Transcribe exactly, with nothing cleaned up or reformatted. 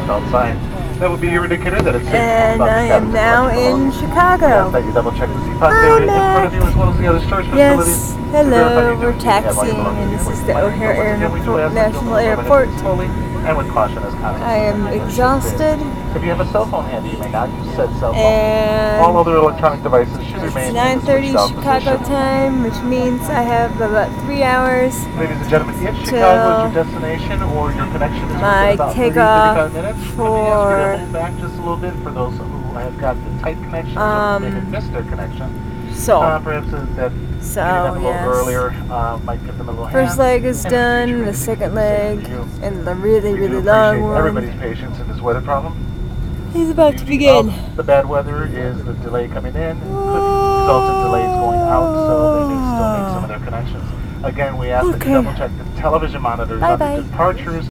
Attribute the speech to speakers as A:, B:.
A: outside. That would be your indicator that it's safe.
B: And I am now in Chicago.
A: That you double check the seat pods
B: Hi,
A: area in front of you as well as the other storage facilities.
B: Yes, hello, we're taxiing, and this is the O'Hare Airport, National Airport.
A: And with caution as constant.
B: I am exhausted.
A: If you have a cell phone handy, you may not use said cell phone.
B: And
A: all other electronic devices should
B: it's
A: remain
B: nine thirty
A: in the
B: Chicago
A: position.
B: time, which means I have about three hours.
A: Ladies and gentlemen, if Chicago is your destination or your connection is
B: my
A: within about thirty,
B: takeoff
A: thirty-five minutes,
B: for-
A: let me ask you to hold back just a little bit for those who have got the tight connection,
B: Um,
A: or may have missed their connection.
B: So,
A: Uh, perhaps uh, that
B: so
A: getting them a little
B: yes.
A: earlier uh, might give them a little
B: First
A: hand.
B: leg is
A: And in the
B: done,
A: future,
B: the
A: we
B: second
A: can do the same
B: leg,
A: for you.
B: and the really,
A: We do
B: really long
A: appreciate
B: one.
A: everybody's patience in this weather problem.
B: He's about to
A: Beauty
B: begin.
A: of The bad weather is the delay coming in could result in delays going out, so they may still make some of their connections. Again, we ask that
B: Okay.
A: you double check the television monitors
B: Bye
A: on
B: bye.
A: the departures